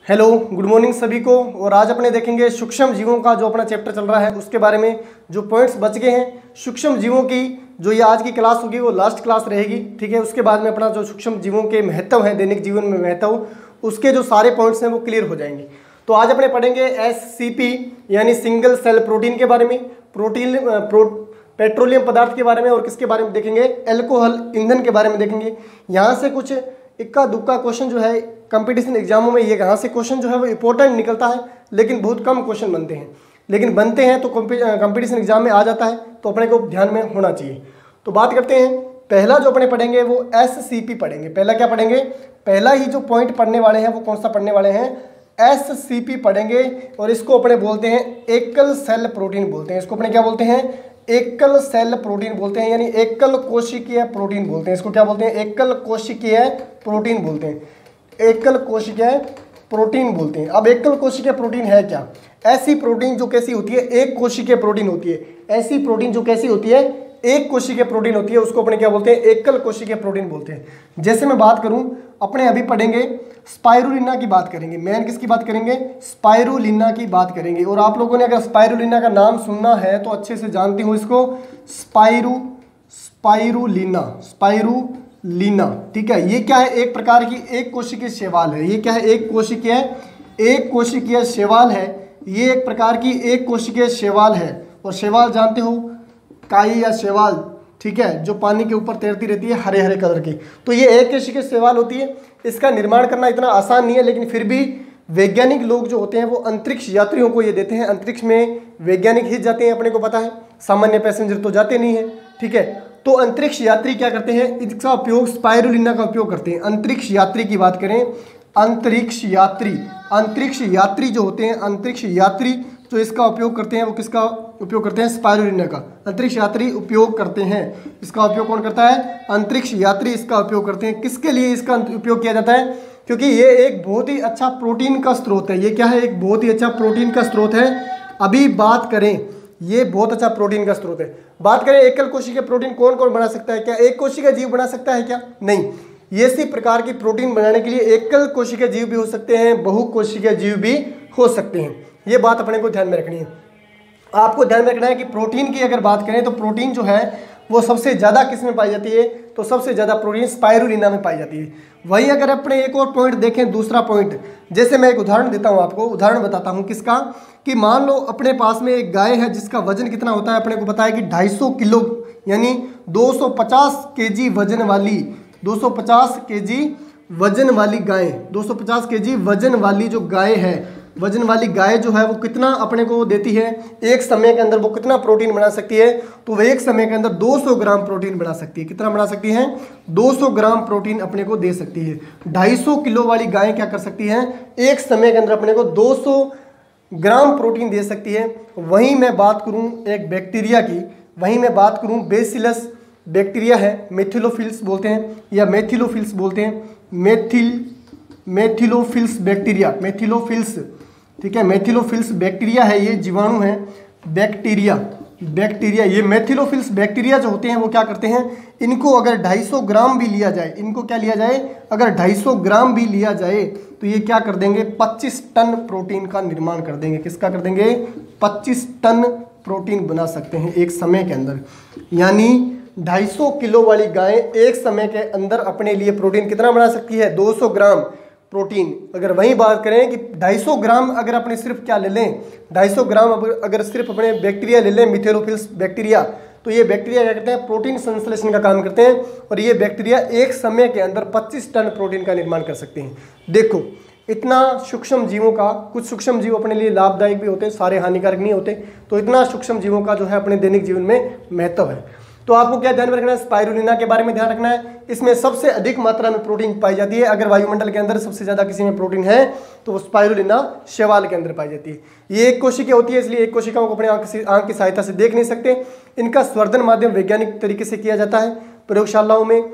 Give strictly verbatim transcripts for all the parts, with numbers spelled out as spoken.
Hello, good morning सभी को। और आज अपने देखेंगे सूक्ष्म जीवों का जो अपना चैप्टर चल रहा है उसके बारे में जो पॉइंट्स बच गए हैं। सूक्ष्म जीवों की जो ये आज की क्लास होगी वो लास्ट क्लास रहेगी, ठीक है। उसके बाद में अपना जो सूक्ष्म जीवों के महत्व है दैनिक जीवन में महत्व, उसके जो सारे पॉइंट्स हैं वो क्लियर हो जाएंगे। तो आज अपने पढ़ेंगे एस सी पी यानी सिंगल सेल प्रोटीन के बारे में, प्रोटीन प्रो पेट्रोलियम पदार्थ के बारे में, और किसके बारे में देखेंगे, एल्कोहल ईंधन के बारे में देखेंगे। यहाँ से कुछ इक्का दुक्का क्वेश्चन जो है कंपटीशन एग्जामों में, ये यहाँ से क्वेश्चन जो है वो इंपॉर्टेंट निकलता है, लेकिन बहुत कम क्वेश्चन बनते हैं, लेकिन बनते हैं तो कंपटीशन एग्जाम में आ जाता है, तो अपने को ध्यान में होना चाहिए। तो बात करते हैं, पहला जो अपने पढ़ेंगे वो एस सी पी पढ़ेंगे। पहला क्या पढ़ेंगे, पहला ही जो पॉइंट पढ़ने वाले हैं वो कौन सा पढ़ने वाले हैं, एस सी पी पढ़ेंगे। और इसको अपने बोलते हैं एकल सेल प्रोटीन बोलते हैं। इसको अपने क्या बोलते हैं, एकल सेल प्रोटीन बोलते हैं, यानी एकल कोशिकीय प्रोटीन बोलते हैं। इसको क्या बोलते हैं, एकल कोशिकीय प्रोटीन बोलते हैं, एकल कोशिकीय प्रोटीन बोलते हैं। अब एकल कोशिकीय प्रोटीन है क्या, ऐसी प्रोटीन जो कैसी होती है, एक कोशिकीय प्रोटीन होती है। ऐसी प्रोटीन जो कैसी होती है, एक कोशिकीय प्रोटीन होती है, उसको अपने क्या बोलते हैं, एकल कोशिकीय प्रोटीन बोलते हैं। जैसे मैं बात करूं, अपने अभी पढ़ेंगे स्पाइरुलिना की बात करेंगे, मेन किसकी बात करेंगे, स्पाइरुलिना की बात करेंगे। और आप लोगों ने अगर स्पाइरुलिना का नाम सुनना है तो अच्छे से जानते हो इसको, स्पाइरु स्पाइरुलिना स्पाइरुलिना, ठीक है। ये क्या है, एक प्रकार की एक कोशिकीय शैवाल है। ये क्या है, एक कोशिकीय एक कोशिकीय शैवाल है। ये एक प्रकार की एक कोशिकीय शैवाल है। और शैवाल जानते हो, काई या शैवाल, ठीक है, जो पानी के ऊपर तैरती रहती है, हरे हरे कलर की। तो ये एक कोशिकीय शैवाल होती है। इसका निर्माण करना इतना आसान नहीं है, लेकिन फिर भी वैज्ञानिक लोग जो होते हैं वो अंतरिक्ष यात्रियों को ये देते हैं। अंतरिक्ष में वैज्ञानिक ही जाते हैं, अपने को पता है, सामान्य पैसेंजर तो जाते नहीं है, ठीक है। तो अंतरिक्ष यात्री क्या करते हैं, इसका उपयोग स्पाइरुलिना का उपयोग करते हैं। अंतरिक्ष यात्री की बात करें, अंतरिक्ष यात्री अंतरिक्ष यात्री जो होते हैं, अंतरिक्ष यात्री जो इसका उपयोग करते हैं वो किसका उपयोग करते हैं, स्पाइरुलिना का। अंतरिक्ष यात्री उपयोग करते हैं। इसका उपयोग कौन करता है, अंतरिक्ष यात्री इसका उपयोग करते हैं। किसके लिए इसका उपयोग किया जाता है, क्योंकि ये एक बहुत ही अच्छा प्रोटीन का स्रोत है। ये क्या है, एक बहुत ही अच्छा प्रोटीन का स्रोत है। अभी बात करें, ये बहुत अच्छा प्रोटीन का स्रोत है। बात करें एकल कोशिकीय प्रोटीन कौन कौन बना सकता है, क्या एक कोशिकीय जीव बना सकता है क्या, नहीं। ये इसी प्रकार की प्रोटीन बनाने के लिए एकल कोशिकीय जीव भी हो सकते हैं, बहुकोशिकीय जीव भी हो सकते हैं। ये बात अपने को ध्यान में रखनी है। आपको ध्यान में रखना है कि प्रोटीन की अगर बात करें तो प्रोटीन जो है वो सबसे ज़्यादा किस में पाई जाती है, तो सबसे ज़्यादा प्रोटीन स्पाइरुलिना में पाई जाती है। वहीं अगर अपने एक और पॉइंट देखें, दूसरा पॉइंट, जैसे मैं एक उदाहरण देता हूँ आपको, उदाहरण बताता हूँ किसका, कि मान लो अपने पास में एक गाय है जिसका वजन कितना होता है, अपने को पता है कि ढाई सौ किलो यानी दो सौ पचास केजी वजन वाली दो सौ पचास केजी वजन वाली गाय दो सौ पचास केजी वजन वाली जो गाय है, वजन वाली गाय जो है वो कितना अपने को देती है, एक समय के अंदर वो कितना प्रोटीन बना सकती है, तो वो एक समय के अंदर दो सौ ग्राम प्रोटीन बना सकती है। कितना बना सकती है, दो सौ ग्राम प्रोटीन अपने को दे सकती है। ढाई सौ किलो वाली गाय क्या कर सकती है, एक समय के अंदर अपने को दो सौ ग्राम प्रोटीन दे सकती है। वहीं मैं बात करूं एक बैक्टीरिया की, वहीं मैं बात करूं बेसिलस बैक्टीरिया है, मेथिलोफिल्स बोलते हैं या मेथिलोफिल्स बोलते हैं, मेथिल मेथिलोफिल्स बैक्टीरिया, मेथिलोफिल्स, ठीक है, मेथिलोफिल्स बैक्टीरिया है, ये जीवाणु है, बैक्टीरिया बैक्टीरिया ये मेथिलोफिल्स बैक्टीरिया जो होते हैं वो क्या करते हैं, इनको अगर ढाई सौ ग्राम भी लिया जाए, इनको क्या लिया जाए, अगर ढाई सौ ग्राम भी लिया जाए तो ये क्या कर देंगे, पच्चीस टन प्रोटीन का निर्माण कर देंगे। किसका कर देंगे, पच्चीस टन प्रोटीन बना सकते हैं एक समय के अंदर। यानी ढाई सौ किलो वाली गाय एक समय के अंदर अपने लिए प्रोटीन कितना बना सकती है, दो सौ ग्राम प्रोटीन। अगर वही बात करें कि दो सौ ग्राम अगर अपने सिर्फ क्या ले लें, दो सौ ग्राम अगर सिर्फ अपने बैक्टीरिया ले लें, मेथिलोफिल्स बैक्टीरिया, तो ये बैक्टीरिया क्या करते हैं, प्रोटीन संश्लेषण का काम करते हैं। और ये बैक्टीरिया एक समय के अंदर पच्चीस टन प्रोटीन का निर्माण कर सकते हैं। देखो, इतना सूक्ष्म जीवों का, कुछ सूक्ष्म जीव अपने लिए लाभदायक भी होते हैं, सारे हानिकारक नहीं होते। तो इतना सूक्ष्म जीवों का जो है अपने दैनिक जीवन में महत्व है। तो आपको क्या ध्यान में रखना है, स्पाइरुलिना के बारे में ध्यान रखना है। इसमें सबसे अधिक मात्रा में प्रोटीन पाई जाती है। अगर वायुमंडल के अंदर सबसे ज्यादा किसी में प्रोटीन है तो वो स्पाइरुलिना शैवाल के अंदर पाई जाती है। ये एक कोशिका होती है, इसलिए एक कोशिकाओं को अपने आंख की सहायता से देख नहीं सकते। इनका स्वर्धन माध्यम वैज्ञानिक तरीके से किया जाता है, प्रयोगशालाओं में,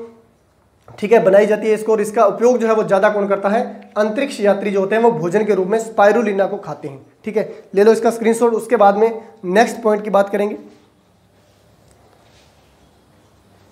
ठीक है, बनाई जाती है इसको। और इसका उपयोग जो है वो ज्यादा कौन करता है, अंतरिक्ष यात्री जो होते हैं वो भोजन के रूप में स्पाइरुलिना को खाते हैं, ठीक है। ले लो इसका स्क्रीनशॉट, उसके बाद में नेक्स्ट पॉइंट की बात करेंगे।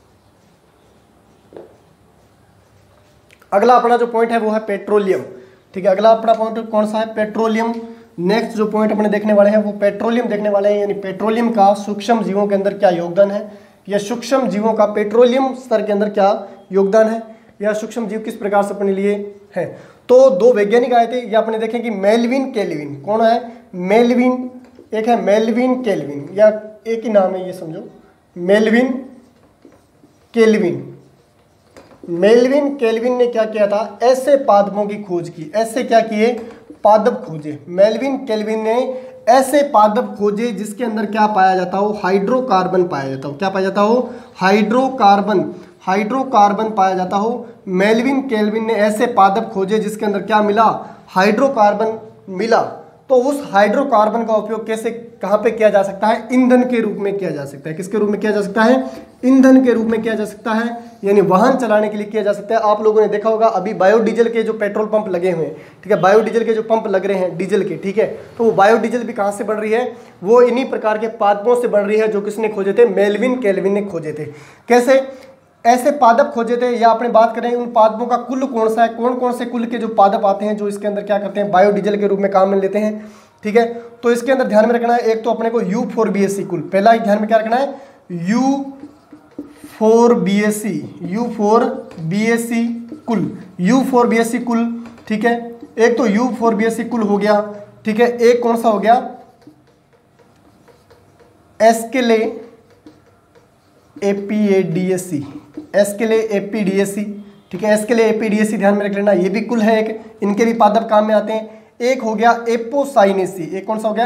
अगला अपना जो पॉइंट है वो है पेट्रोलियम, ठीक है। अगला अपना पॉइंट कौन सा है, पेट्रोलियम। नेक्स्ट जो पॉइंट अपने देखने वाले हैं वो पेट्रोलियम देखने वाले हैं, यानी पेट्रोलियम का सूक्ष्म जीवों के अंदर क्या योगदान है, या सूक्ष्म जीवों का पेट्रोलियम स्तर के अंदर क्या योगदान है, या सूक्ष्म जीव किस प्रकार से अपने लिए है। तो दो वैज्ञानिक आए थे, या अपने देखें कि मेल्विन केल्विन, कौन है, मेल्विन, एक है मेल्विन केल्विन, या एक ही नाम है ये समझो, मेल्विन केल्विन। मेल्विन केल्विन ने क्या किया था, ऐसे पादपों की खोज की, ऐसे क्या किए, पादप खोजे। मेल्विन केल्विन ने ऐसे पादप खोजे जिसके अंदर क्या पाया जाता हो, हाइड्रोकार्बन पाया जाता हो। क्या पाया जाता हो, हाइड्रोकार्बन, हाइड्रोकार्बन पाया जाता हो। मेल्विन केल्विन ने ऐसे पादप खोजे जिसके अंदर क्या मिला, हाइड्रोकार्बन मिला। तो उस हाइड्रोकार्बन का उपयोग कैसे, कहाँ पे किया जा सकता है, ईंधन के रूप में किया जा सकता है। किसके रूप में किया जा सकता है, ईंधन के रूप में किया जा सकता है, यानी वाहन चलाने के लिए किया जा सकता है। आप लोगों ने देखा होगा अभी बायोडीजल के जो पेट्रोल पंप लगे हुए हैं, ठीक है, बायोडीजल के जो पंप लग रहे हैं डीजल के, ठीक है, तो वो बायोडीजल भी कहाँ से बन रही है, वो इन्हीं प्रकार के पादपों से बन रही है जो किसने खोजे थे, मेल्विन केल्विन ने खोजे थे। कैसे, ऐसे पादप खोजे थे, या अपने बात करें उन पादपों का कुल कौन सा है, कौन कौन से कुल के जो पादप आते हैं जो इसके अंदर क्या करते हैं, बायोडीजल के रूप में काम में लेते हैं। ठीक है, तो इसके अंदर ध्यान में रखना है, एक तो अपने को U four B S C कुल, पहला ही ध्यान में क्या रखना है, U four B S C, U four B S C कुल, U four B S C कुल। ठीक है, एक तो U four B S C कुल हो गया। ठीक है, एक कौन सा हो गया, एस्केले एपीएडीएससी, एस्केले एपीडीएससी। ठीक है, एस्केले एपीडीएससी ध्यान में रख लेना, ये भी कुल है एक, इनके भी पादप काम में आते हैं। एक हो गया एपोसाइनेसी, एक कौन सा हो गया,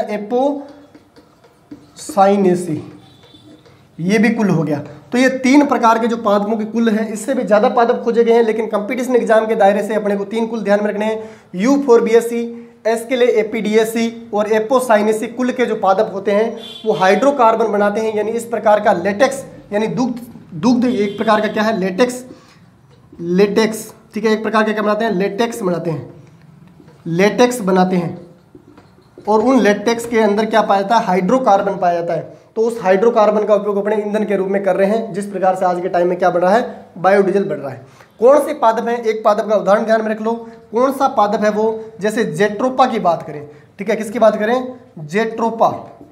एपोसाइनेसी, ये भी कुल हो गया। तो ये तीन प्रकार के जो पादपों के कुल हैं, इससे भी ज़्यादा पादप खोजे गए हैं, लेकिन कंपटीशन एग्जाम के दायरे से अपने को तीन कुल ध्यान में रखने हैं, U four B S C, Asclepiadaceae और एपोसाइनेसी कुल के जो पादप होते हैं वो हाइड्रोकार्बन बनाते हैं, यानी इस प्रकार का लेटेक्स, यानी दुग्ध, दुग्ध एक प्रकार का क्या है, लेटेक्स, लेटेक्स। ठीक है, एक प्रकार के क्या बनाते हैं, लेटेक्स बनाते हैं, लेटेक्स बनाते हैं, और उन लेटेक्स के अंदर क्या पाया जाता है, हाइड्रोकार्बन पाया जाता है। तो उस हाइड्रोकार्बन का उपयोग अपने ईंधन के रूप में कर रहे हैं, जिस प्रकार से आज के टाइम में क्या बढ़ रहा है, बायोडीजल बढ़ रहा है। कौन से पादप हैं, एक पादप का उदाहरण ध्यान में रख लो, कौन सा पादप है वो, जैसे जेट्रोपा की बात करें। ठीक है, किसकी बात करें, जेट्रोपा,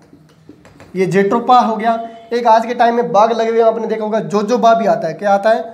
ये जेट्रोपा हो गया। एक आज के टाइम में बाग लगे हुए आपने देखा होगा, जोजोबा भी आता है, क्या आता है,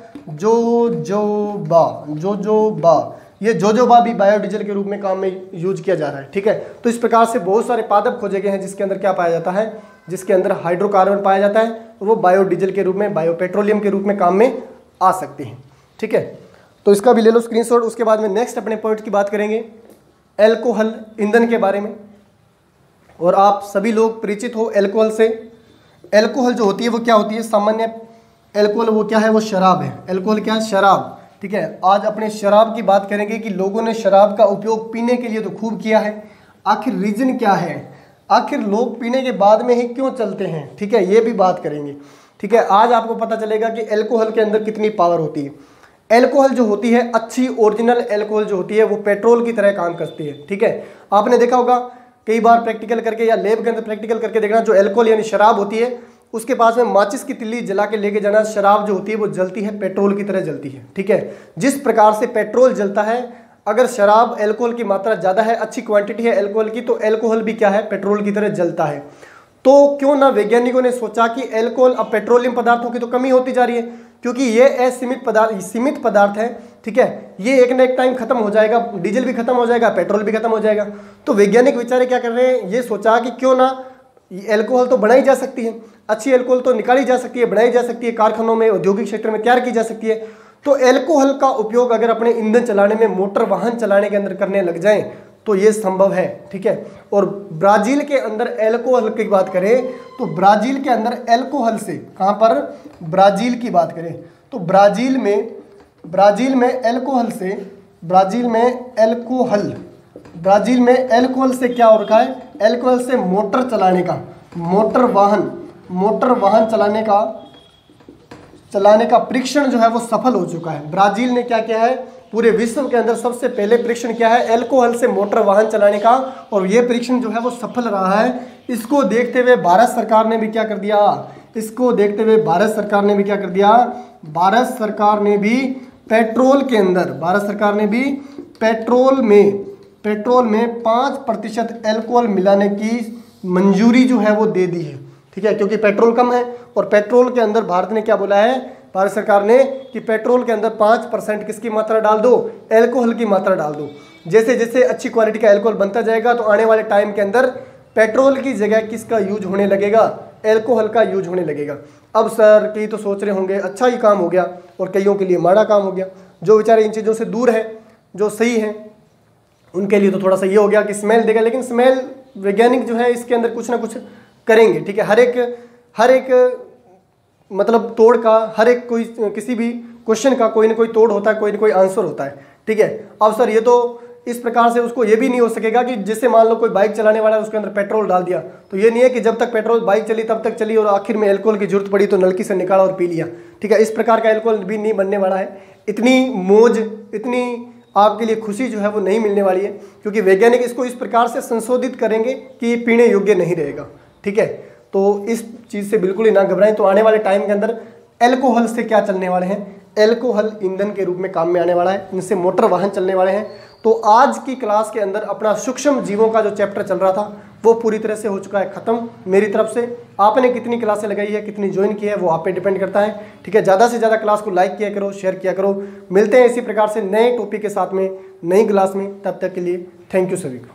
जोजोबा, जोजोबा, ये जोजोबा भी बायोडीजल के रूप में काम में यूज किया जा रहा है। ठीक है, तो इस प्रकार से बहुत सारे पादप खोजे गए हैं जिसके अंदर क्या पाया जाता है, जिसके अंदर हाइड्रोकार्बन पाया जाता है, और वो बायोडीजल के रूप में, बायोपेट्रोलियम के रूप में काम में आ सकते हैं। ठीक है, तो इसका भी ले लो स्क्रीनशॉट। उसके बाद में नेक्स्ट अपने पॉइंट की बात करेंगे एल्कोहल, ईंधन के बारे में, और आप सभी लोग परिचित हो एल्कोहल से। एल्कोहल जो होती है वो क्या होती है, सामान्य एल्कोहल वो क्या है, वो शराब है। एल्कोहल क्या है, शराब। ठीक है, आज अपने शराब की बात करेंगे कि लोगों ने शराब का उपयोग पीने के लिए तो खूब किया है, आखिर रीजन क्या है, आखिर लोग पीने के बाद में ही क्यों चलते हैं। ठीक है, ये भी बात करेंगे। ठीक है, आज आपको पता चलेगा कि एल्कोहल के अंदर कितनी पावर होती है। एल्कोहल जो होती है, अच्छी ओरिजिनल एल्कोहल जो होती है वो पेट्रोल की तरह काम करती है। ठीक है, आपने देखा होगा कई बार प्रैक्टिकल करके या लैब के अंदर प्रैक्टिकल करके देखना, जो एल्कोहल यानी शराब होती है उसके पास में माचिस की तिल्ली जला के लेके जाना, शराब जो होती है वो जलती है, पेट्रोल की तरह जलती है। ठीक है, जिस प्रकार से पेट्रोल जलता है, अगर शराब एल्कोहल की मात्रा ज़्यादा है, अच्छी क्वांटिटी है एल्कोहल की, तो एल्कोहल भी क्या है, पेट्रोल की तरह जलता है। तो क्यों ना वैज्ञानिकों ने सोचा कि एल्कोहल, अब पेट्रोलियम पदार्थों की तो कमी होती जा रही है, क्योंकि ये असीमित पदार्थ, सीमित पदार्थ है। ठीक है, ये एक ना एक टाइम खत्म हो जाएगा, डीजल भी खत्म हो जाएगा, पेट्रोल भी खत्म हो जाएगा। तो वैज्ञानिक विचारे क्या कर रहे हैं, ये सोचा कि क्यों ना एल्कोहल तो बनाई जा सकती है, अच्छी एल्कोहल तो निकाली जा सकती है, बनाई जा सकती है, कारखानों में, औद्योगिक क्षेत्र में तैयार की जा सकती है। तो एल्कोहल का उपयोग अगर अपने ईंधन चलाने में, मोटर वाहन चलाने के अंदर करने लग जाएं तो ये संभव है। ठीक है, और ब्राजील के अंदर एल्कोहल की बात करें तो ब्राजील के अंदर एल्कोहल से, कहाँ पर, ब्राजील की बात करें तो ब्राजील में, ब्राजील में एल्कोहल से, ब्राजील में एल्कोहल, ब्राजील में एल्कोहल से क्या हो रखा है, एल्कोहल से मोटर चलाने का, मोटर वाहन, मोटर वाहन चलाने का चलाने का परीक्षण जो है वो सफल हो चुका है। ब्राजील ने क्या किया है, पूरे विश्व के अंदर सबसे पहले परीक्षण किया है एल्कोहल से मोटर वाहन चलाने का, और ये परीक्षण जो है वो सफल रहा है। इसको देखते हुए भारत सरकार ने भी क्या कर दिया, इसको देखते हुए भारत सरकार ने भी क्या कर दिया, भारत सरकार ने भी पेट्रोल के अंदर, भारत सरकार ने भी पेट्रोल में पेट्रोल में पाँच प्रतिशत एल्कोहल मिलाने की मंजूरी जो है वो दे दी है, ठीक है, क्योंकि पेट्रोल कम है और पेट्रोल के अंदर भारत ने क्या बोला है, भारत सरकार ने, कि पेट्रोल के अंदर पाँच परसेंट किसकी मात्रा डाल दो, एल्कोहल की मात्रा डाल दो। जैसे जैसे अच्छी क्वालिटी का एल्कोहल बनता जाएगा तो आने वाले टाइम के अंदर पेट्रोल की जगह किसका यूज होने लगेगा, एल्कोहल का यूज होने लगेगा। अब सर कई तो सोच रहे होंगे अच्छा ही काम हो गया और कईयों के लिए माड़ा काम हो गया। जो बेचारे इन चीज़ों से दूर है, जो सही है, उनके लिए तो थोड़ा सा ये हो गया कि स्मेल देगा, लेकिन स्मेल वैज्ञानिक जो है इसके अंदर कुछ ना कुछ करेंगे, ठीक है। हर एक हर एक मतलब तोड़ का, हर एक कोई किसी भी क्वेश्चन का कोई ना कोई तोड़ होता है, कोई ना कोई आंसर होता है, ठीक है। अब सर ये तो इस प्रकार से उसको ये भी नहीं हो सकेगा कि जिससे मान लो कोई बाइक चलाने वाला है उसके अंदर पेट्रोल डाल दिया, तो ये नहीं है कि जब तक पेट्रोल बाइक चली तब तक चली और आखिर में एल्कोहल की जरूरत पड़ी तो नलकी से निकाला और पी लिया, ठीक है। इस प्रकार का एल्कोहल भी नहीं बनने वाला है। इतनी मौज, इतनी आपके लिए खुशी जो है वो नहीं मिलने वाली है, क्योंकि वैज्ञानिक इसको इस प्रकार से संशोधित करेंगे कि ये पीने योग्य नहीं रहेगा, ठीक है। तो इस चीज़ से बिल्कुल ही ना घबराएं। तो आने वाले टाइम के अंदर एल्कोहल से क्या चलने वाले हैं, एल्कोहल ईंधन के रूप में काम में आने वाला है, इनसे मोटर वाहन चलने वाले हैं। तो आज की क्लास के अंदर अपना सूक्ष्म जीवों का जो चैप्टर चल रहा था वो पूरी तरह से हो चुका है ख़त्म मेरी तरफ से। आपने कितनी क्लासें लगाई है, कितनी ज्वाइन की है, वो आप पे डिपेंड करता है, ठीक है। ज़्यादा से ज़्यादा क्लास को लाइक किया करो, शेयर किया करो। मिलते हैं इसी प्रकार से नए टॉपिक के साथ में नई क्लास में, तब तक के लिए थैंक यू सभी को।